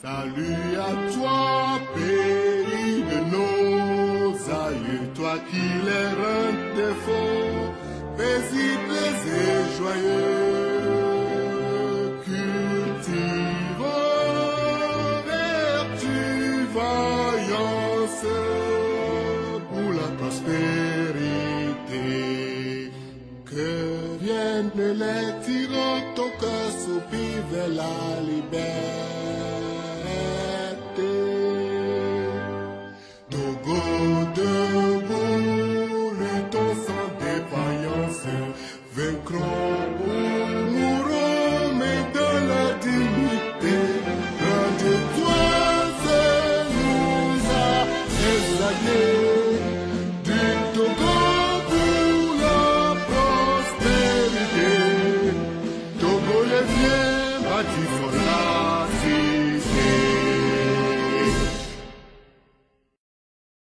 Salut à toi, pays de nos aïeux, toi qui les rends défaut, paisibles et joyeux, cultivons vertu, vaillance pour la prospérité. Que rien ne les tire, ton cœur soupire vers la liberté. Togo debout, luttons sans défaillance, vaincrons ou mourrons, mais dans la dignité. Rends-toi, nous a exaltés du Togo pour la prospérité. Togo les vieux bâtissons la cité.